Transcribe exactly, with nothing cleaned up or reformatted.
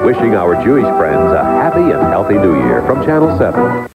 Wishing our Jewish friends a happy and healthy New Year from Channel seven.